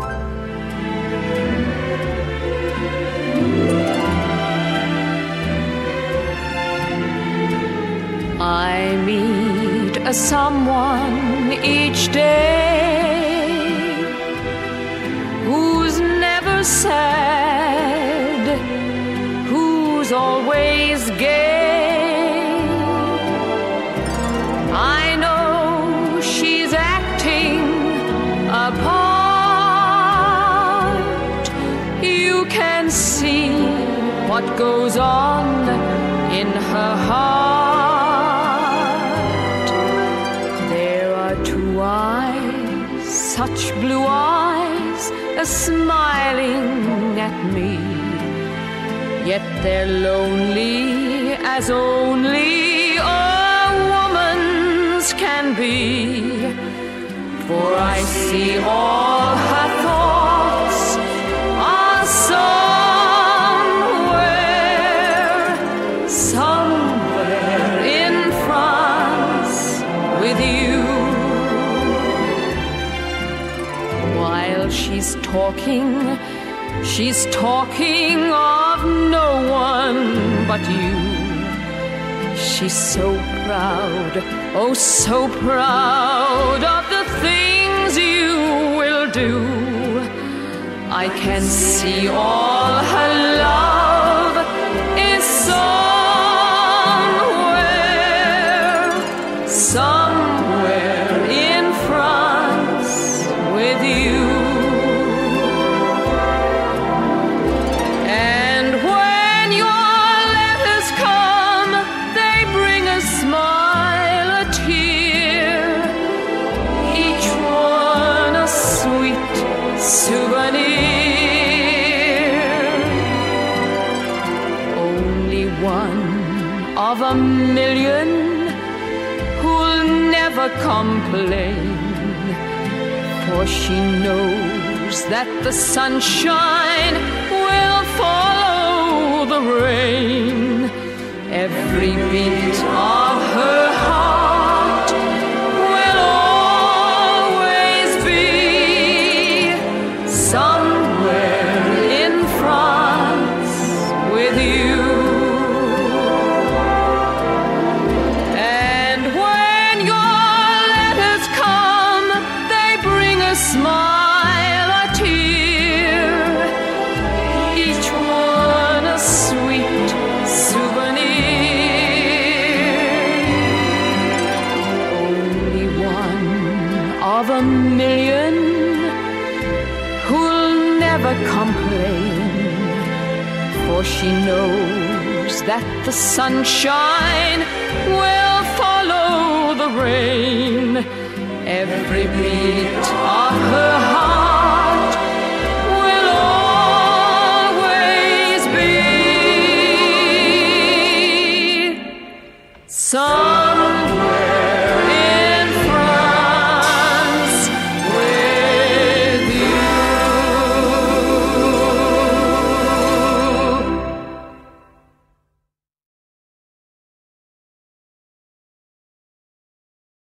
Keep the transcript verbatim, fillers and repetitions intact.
I meet a someone each day who's never sad, who's always gay. I know she's acting a part. You can see what goes on in her heart. Such blue eyes are smiling at me, yet they're lonely as only a woman's can be. For I see all her thoughts are somewhere, somewhere in France with you. She's talking, she's talking of no one but you. She's so proud, oh so proud of the things you will do. I can see all her love is somewhere, somewhere in France with you. Of a million who'll never complain, for she knows that the sunshine will follow the rain. Every beat of her heart will always be somewhere in France with you. Smile, a tear, each one a sweet souvenir. Only one of a million who'll never complain, for she knows that the sunshine will follow the rain. Every beat of